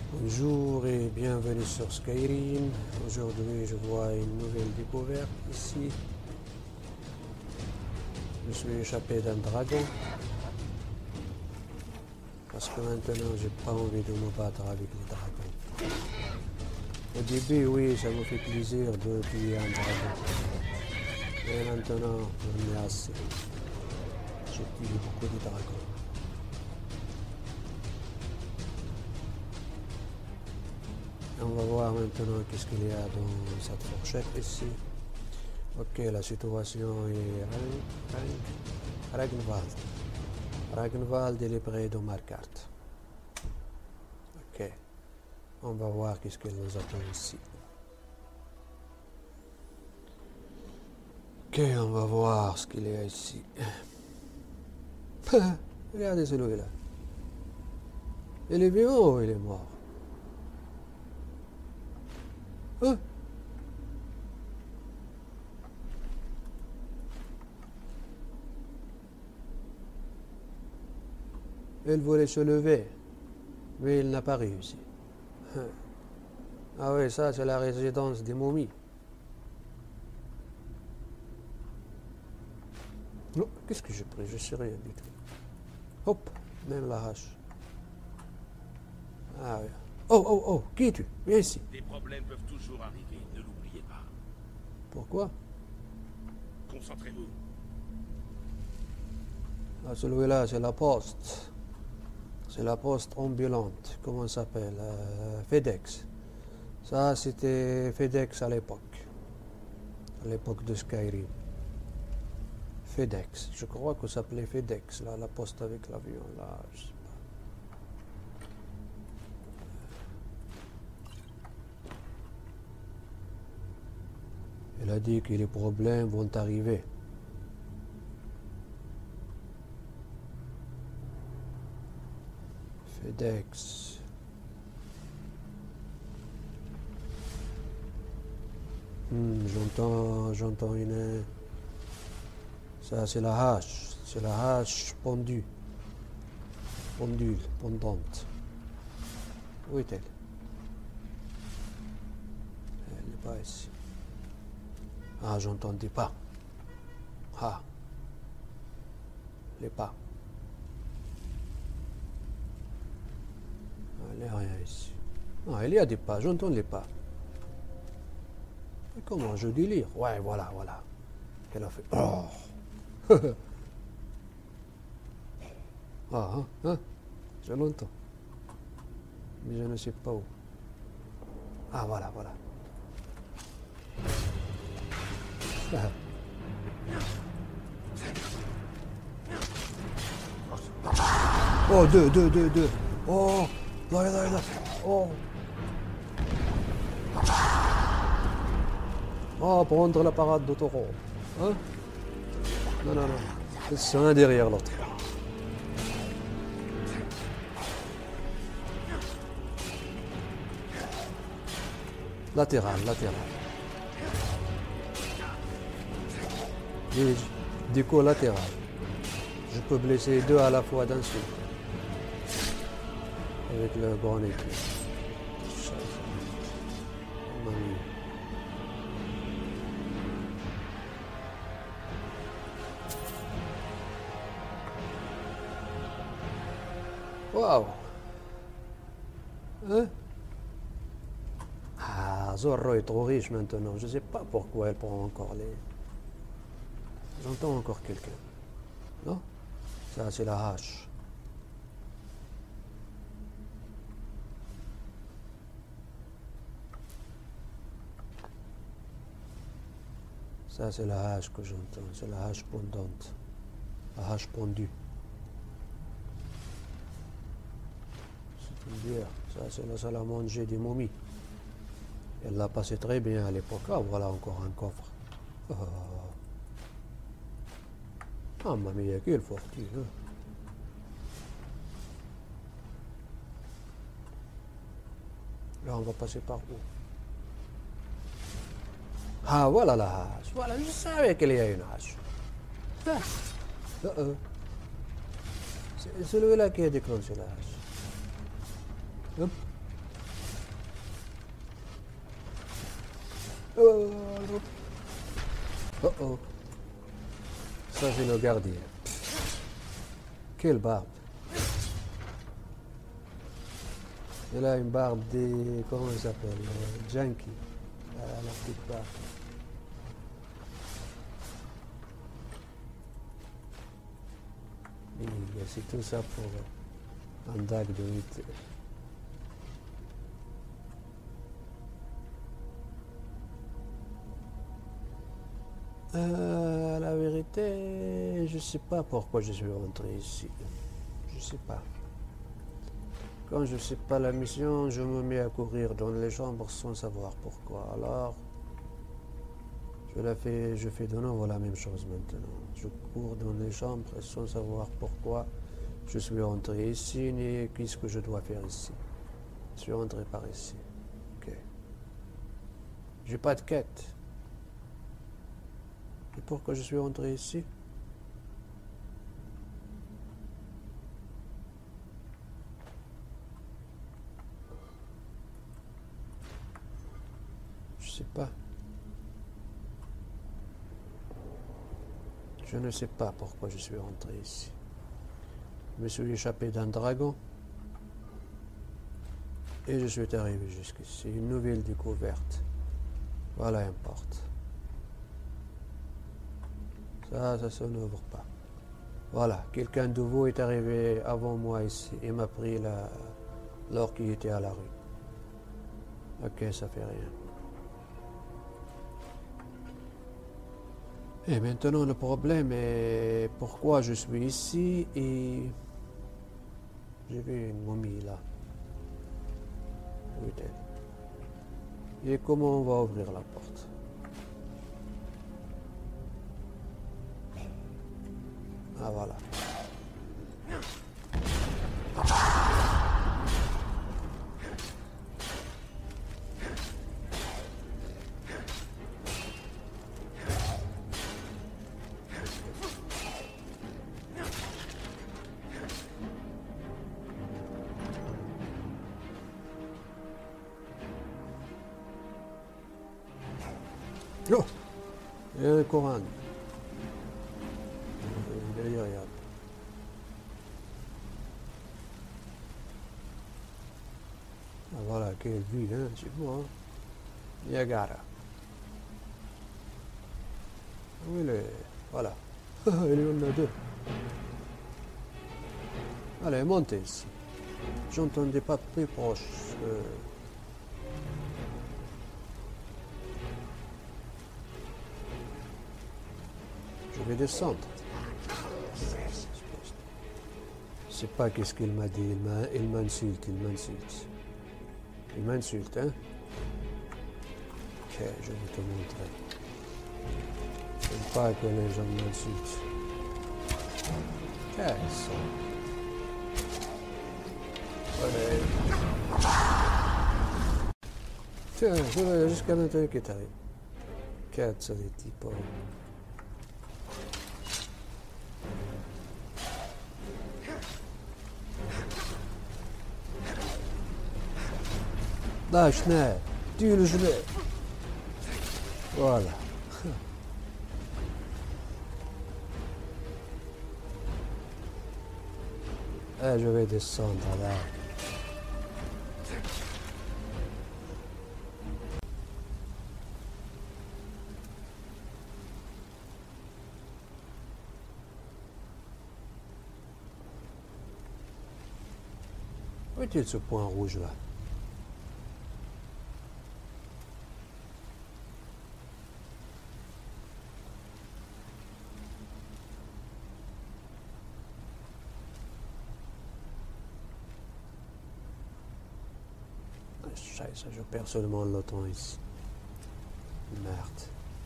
Bonjour et bienvenue sur Skyrim. Aujourd'hui, je vois une nouvelle découverte ici. Je suis échappé d'un dragon. Parce que maintenant, j'ai pas envie de me battre avec les dragons. Au début, oui, ça me fait plaisir de tuer un dragon. Mais maintenant, j'en ai assez. J'ai tué beaucoup de dragons. On va voir maintenant qu'est-ce qu'il y a dans cette fourchette ici. Ok, la situation est Ragnvald. Ragnvald, il est près de ma carte. Ok, on va voir qu'est-ce qu'il nous attend ici. Ok, on va voir ce qu'il y a ici. Regardez celui-là. Il est vivant ou il est mort? Hein? Il voulait se lever, mais il n'a pas réussi. Ah oui, ça c'est la résidence des momies. Non, qu'est-ce que j'ai pris? Je sais rien du tout. Hop, même la hache. Ah oui. Oh, oh, oh, qui es-tu? Viens ici. Des problèmes peuvent toujours arriver, ne l'oubliez pas. Pourquoi? Concentrez-vous. Ah, celui-là, c'est la poste. C'est la poste ambulante. Comment ça s'appelle? FedEx. Ça, c'était FedEx à l'époque. À l'époque de Skyrim. FedEx. Je crois que ça s'appelait FedEx, là, la poste avec l'avion. Là, je sais pas. Il a dit que les problèmes vont arriver. FedEx. J'entends une... Ça, c'est la hache. C'est la hache pendue. Pendante. Où est-elle? Elle n'est pas ici. Ah, j'entends des pas. Ah. Les pas. Il n'y a rien ici. Ah, il y a des pas, j'entends les pas. Mais comment je délire? Ouais, voilà. Elle a fait. Oh. Ah, hein? Je l'entends. Mais je ne sais pas où. Ah, voilà. Ah. Oh, deux. Oh, là. Oh. Oh, prendre la parade de taureau. Hein? Non. C'est un derrière l'autre. Latéral. Déco latéral. Je peux blesser deux à la fois d'un seul. Avec le grand épée. Waouh! Hein? Ah, Zorro est trop riche maintenant. Je ne sais pas pourquoi elle prend encore les... J'entends encore quelqu'un. Non? Ça, c'est la hache. Ça, c'est la hache que j'entends. C'est la hache pendante. La hache pendue. C'est une bière. Ça, c'est la salle à manger des momies. Elle l'a passé très bien à l'époque. Ah, voilà encore un coffre. Ah, mamie, il y a quelle fortune. Hein? Là, on va passer par où? Ah, voilà la hache. Voilà, je savais qu'il y a une hache. C'est celui-là qui a déclenché la hache. Hop. Oh, oh, oh. Ça, c'est le gardien. Quelle barbe. Il a une barbe des... Comment il s'appelle? Junkie. La petite barbe. Et c'est tout ça pour un dag de 8. La vérité, je sais pas pourquoi je suis rentré ici. Je sais pas. Quand je sais pas la mission, je me mets à courir dans les chambres sans savoir pourquoi. Alors, je fais de nouveau la même chose maintenant. Je cours dans les chambres sans savoir pourquoi je suis rentré ici, ni qu'est-ce que je dois faire ici. Je suis rentré par ici. Ok. J'ai pas de quête. Et pourquoi je suis rentré ici? Je sais pas. Je ne sais pas pourquoi je suis rentré ici. Je me suis échappé d'un dragon. Et je suis arrivé jusqu'ici. Une nouvelle découverte. Voilà une porte. Ça se n'ouvre pas. Voilà, quelqu'un de vous est arrivé avant moi ici et m'a pris l'or qui était à la rue. Ok, ça fait rien. Et maintenant, le problème est pourquoi je suis ici et j'ai vu une momie là. Où est-elle? Et comment on va ouvrir la porte? Ah voilà. Oh! Il y a un Coran. D'ailleurs, regarde. Ah, voilà, quelle vue, hein, c'est beau, hein. Niagara. Oui, voilà. Il y en a deux. Allez, montez ici. J'entendais pas plus proche. Je vais descendre. Je sais pas qu'est-ce qu'il m'a dit. Il m'insulte, il m'insulte. Il m'insulte, hein? Ok, je vais te montrer. Je n'aime pas que les gens m'insultent. Qu'est-ce? Allez. Tiens, voilà, jusqu'à maintenant qui t'arrive. Cazzo di tipo. Lâche-le, tue le gilet. Voilà. Et je vais descendre là. Où est-il ce point rouge là? Ça, je perds seulement le temps ici. Merde.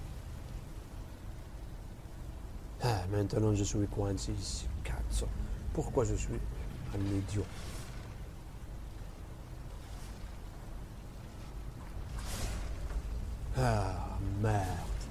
Ah, maintenant je suis coincé ici. Cazzo. Pourquoi je suis un idiot? Ah, merde.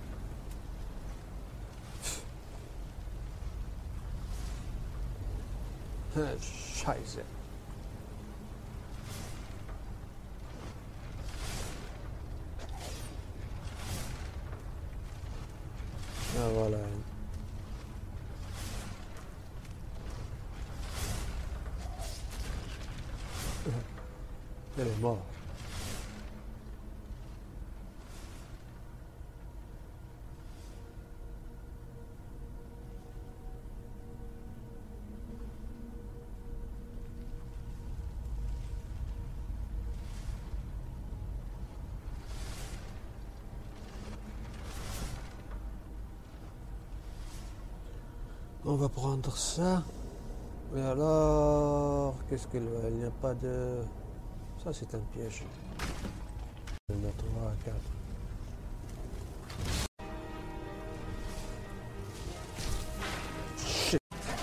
Ah, Scheiße. Elle est morte. On va prendre ça. Et alors, qu'est-ce qu'il va? Il n'y a pas de... Ça, c'est un piège. Il y en a 3 à 4. Shit.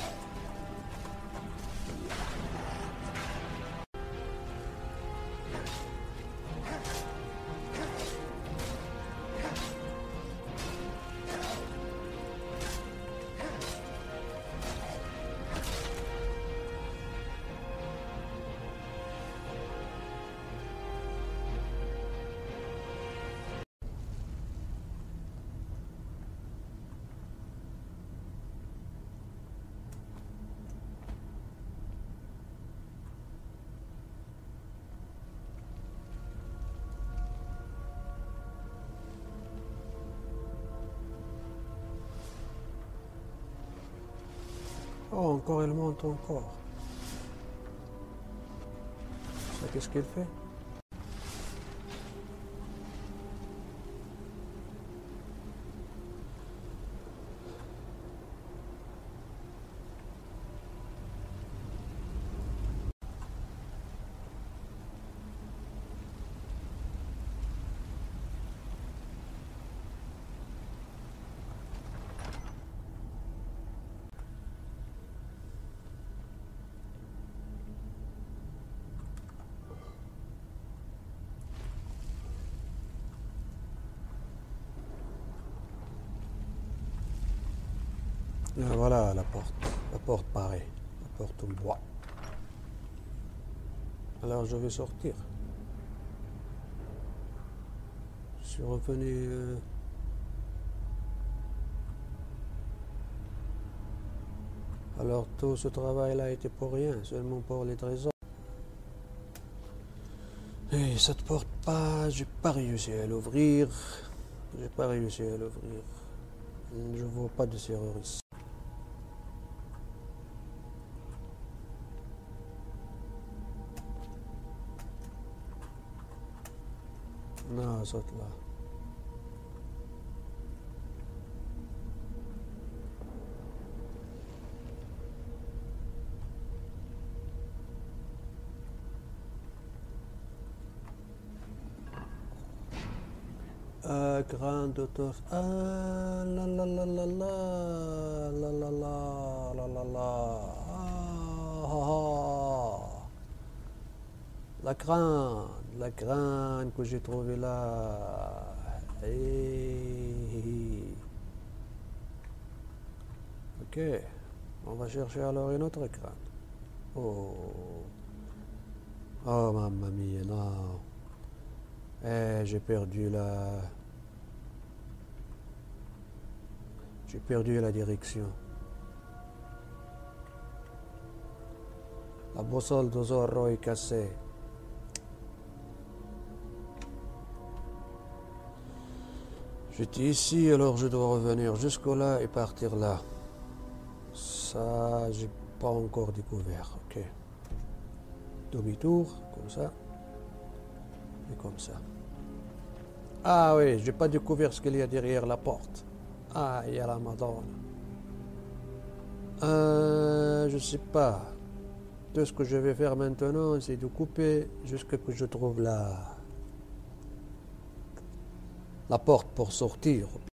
Oh, encore, elle monte encore. Ça, qu'est-ce qu'elle fait? Et voilà la porte pareil, la porte en bois. Alors je vais sortir. Je suis revenu. Alors tout ce travail-là était pour rien, seulement pour les trésors. Et cette porte pas, j'ai pas réussi à l'ouvrir. J'ai pas réussi à l'ouvrir. Je vois pas de serrure ici. Non, saute là. Grande auteur. Ah, la la la la la la la la la la la. La grande que j'ai trouvée là. Ok, on va chercher alors une autre crâne. Oh, oh mamma mia, non. J'ai perdu la direction. La boussole de Zorro est cassée. J'étais ici, alors je dois revenir jusque-là et partir là. Ça, j'ai pas encore découvert. Ok. Demi-tour, comme ça. Et comme ça. Ah oui, j'ai pas découvert ce qu'il y a derrière la porte. Ah, il y a la Madone. Je sais pas. Tout ce que je vais faire maintenant, c'est de couper jusqu'à ce que je trouve la porte pour sortir.